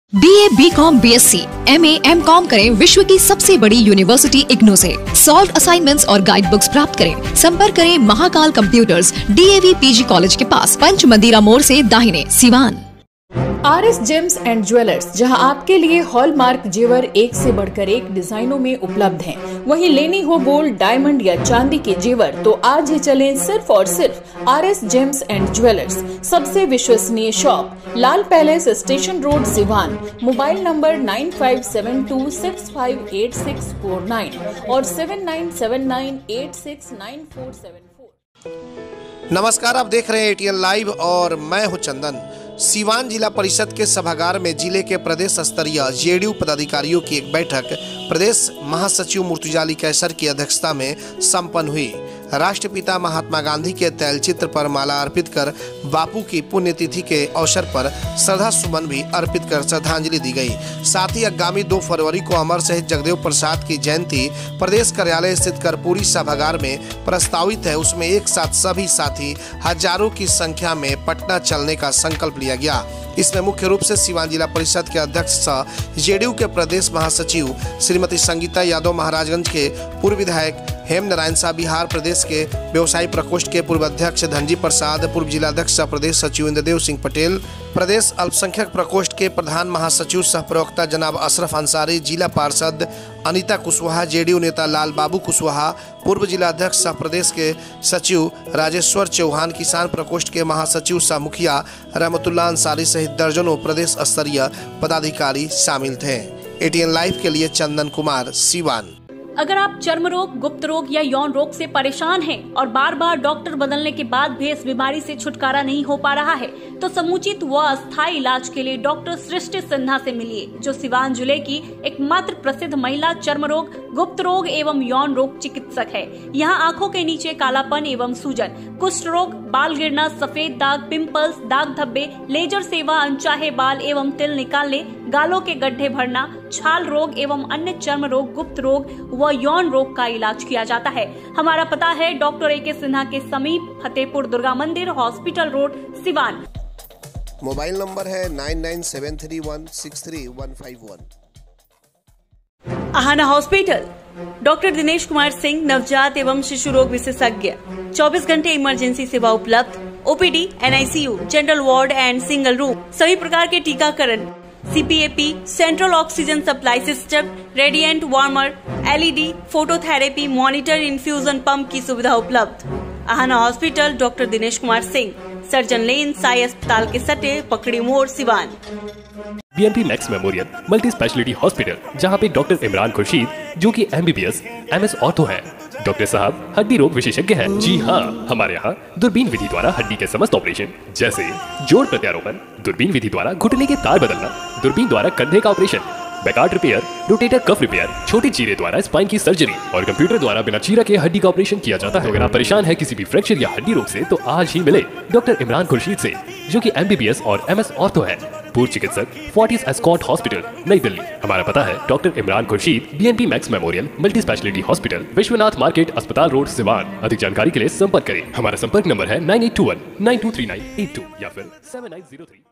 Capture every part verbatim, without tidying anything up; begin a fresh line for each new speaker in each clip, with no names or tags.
BA, BCom, BSc, MA, MCom करें विश्व की सबसे बड़ी यूनिवर्सिटी इग्नू से। सॉल्व असाइनमेंट्स और गाइड बुक्स प्राप्त करें। संपर्क करें Mahakal computers, DAV PG college के पास, पंच मंदिरा मोड़ से दाहिने, Siwan.
R S gems and jewellers, जहां आपके लिए हॉलमार्क जेवर एक से बढ़कर एक डिजाइनों में उपलब्ध हैं। वहीं लेनी हो गोल्ड, डायमंड या चांदी के जेवर तो आज ही चलें सिर्फ और सिर्फ R S gems and jewellers. सबसे विश्वसनीय shop, Lal palace, station road, Siwan. Mobile number nine five seven two six five eight six four nine और seven nine seven nine eight six nine four seven four.
नमस्कार, आप देख रहे हैं ATN live और मैं हूं चंदन। सीवान जिला परिषद के सभागार में जिले के प्रदेश स्तरीय जेडीयू पदाधिकारियों की एक बैठक प्रदेश महासचिव मुर्तुजा कैसर की अध्यक्षता में संपन्न हुई। राष्ट्रपिता महात्मा गांधी के तैलचित्र पर माला अर्पित कर बापू की पुण्यतिथि के अवसर पर श्रद्धा सुमन भी अर्पित कर श्रद्धांजलि दी गई। साथ ही आगामी दो फरवरी को अमर शहीद जगदेव प्रसाद की जयंती प्रदेश कार्यालय स्थित कर्पूरी सभागार में प्रस्तावित है, उसमें एक साथ सभी साथी हजारों की संख्या में पटना चलने का संकल्प लिया गया। इसमें मुख्य रूप से सीवान जिला परिषद के अध्यक्ष सह जेडीयू के प्रदेश महासचिव श्रीमती संगीता यादव, महाराजगंज के पूर्व विधायक हेम नारायण शाह, बिहार प्रदेश के व्यवसायी प्रकोष्ठ के पूर्व अध्यक्ष धनजी प्रसाद, पूर्व जिलाध्यक्ष सह प्रदेश सचिव इंद्रदेव सिंह पटेल, प्रदेश अल्पसंख्यक प्रकोष्ठ के प्रधान महासचिव सह प्रवक्ता जनाब अशरफ अंसारी, जिला पार्षद अनिता कुशवाहा, जेडीयू नेता लाल बाबू कुशवाहा, पूर्व जिलाध्यक्ष सह प्रदेश के सचिव राजेश्वर चौहान, किसान प्रकोष्ठ के महासचिव सह मुखिया रहमतुल्लाह अंसारी सहित दर्जनों प्रदेश स्तरीय पदाधिकारी शामिल थे। एटीएन लाइव के लिए चंदन कुमार, सीवान।
अगर आप चर्म रोग, गुप्त रोग या यौन रोग से परेशान हैं और बार बार डॉक्टर बदलने के बाद भी इस बीमारी से छुटकारा नहीं हो पा रहा है, तो समुचित व अस्थायी इलाज के लिए डॉक्टर सृष्टि सिन्हा से मिलिए, जो सिवान जिले की एकमात्र प्रसिद्ध महिला चर्म रोग, गुप्त रोग एवं यौन रोग चिकित्सक है। यहाँ आंखों के नीचे कालापन एवं सूजन, कुष्ठ रोग, बाल गिरना, सफेद दाग, पिंपल्स, दाग धब्बे, लेजर सेवा, अनचाहे बाल एवं तिल निकालने, गालों के गड्ढे भरना, छाल रोग एवं अन्य चर्म रोग, गुप्त रोग व यौन रोग का इलाज किया जाता है। हमारा पता है डॉक्टर ए के सिन्हा के समीप फतेहपुर दुर्गा मंदिर, hospital road, Siwan.
Mobile number है nine nine seven three one six three one five one.
Aahana hospital, doctor Dinesh Kumar Singh, नवजात एवं शिशु रोग विशेषज्ञ, चौबीस घंटे इमरजेंसी सेवा उपलब्ध, OPD, NICU, general ward and single room, सभी प्रकार के टीकाकरण, CPAP, central oxygen supply system, radiant warmer, LED, phototherapy, monitor, infusion pump की सुविधा उपलब्ध। Aahana hospital, doctor Dinesh Kumar Singh, surgeon lane, Sai अस्पताल के सटे, पकड़ी मोड़, Siwan.
BNP Max memorial multi speciality hospital, जहां पे डॉक्टर इमरान खुर्शीद, जो कि एमबीबीएस, एमएस ऑर्थो है। डॉक्टर साहब हड्डी रोग विशेषज्ञ हैं। जी हाँ, हमारे यहाँ दूरबीन विधि द्वारा हड्डी के समस्त ऑपरेशन, जैसे जोड़ प्रत्यारोपण, दूरबीन विधि द्वारा घुटने के तार बदलना, दूरबीन द्वारा कंधे का operation, Bankart repair, rotator cuff repair, छोटी चीरे द्वारा स्पाइन की सर्जरी और कंप्यूटर द्वारा बिना चीरा के हड्डी का ऑपरेशन किया जाता है। अगर आप परेशान है किसी भी फ्रैक्चर या हड्डी रोग से, तो आज ही मिले डॉक्टर इमरान खुर्शीद से, जो कि एमबीबीएस और एमएस ऑर्थो है, पूर्व चिकित्सक, फोर्टिस एस्कॉर्ट हॉस्पिटल, नई दिल्ली। हमारा पता है doctor Imran Khurshid, BNP Max memorial multi speciality hospital, Vishwanath market, अस्पताल रोड, सिवान। अधिक जानकारी के लिए संपर्क करें। हमारा संपर्क नंबर है nine eight two one nine two three nine eight two या फिर सेवन नाइन जीरो थ्री।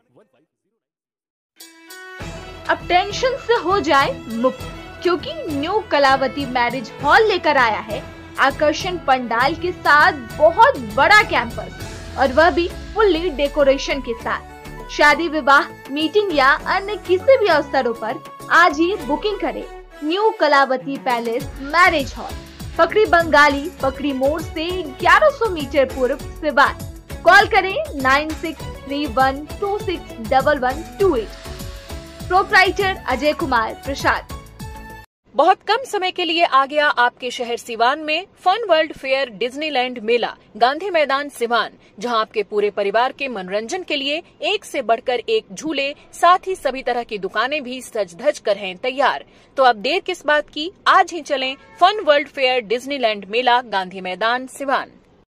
अब टेंशन से हो जाए मुक्त, क्योंकि न्यू कलावती मैरिज हॉल लेकर आया है आकर्षण पंडाल के साथ बहुत बड़ा कैंपस, और वह भी फुल्ली डेकोरेशन के साथ। शादी, विवाह, मीटिंग या अन्य किसी भी अवसरों पर आज ही बुकिंग करें। New Kalavati palace marriage hall, Pakri Bangali, Pakri मोड़ से ग्यारह सौ मीटर पूर्व, सिवान। कॉल करें nine six three one two six one one two eight. Proprietor Ajay Kumar Prasad.
बहुत कम समय के लिए आ गया आपके शहर सिवान में फन वर्ल्ड फेयर डिज्नीलैंड मेला, गांधी मैदान, सिवान, जहां आपके पूरे परिवार के मनोरंजन के लिए एक से बढ़कर एक झूले, साथ ही सभी तरह की दुकानें भी सज धज कर हैं तैयार। तो अब देर किस बात की, आज ही चलें फन वर्ल्ड फेयर डिज्नीलैंड मेला, गांधी मैदान, सिवान।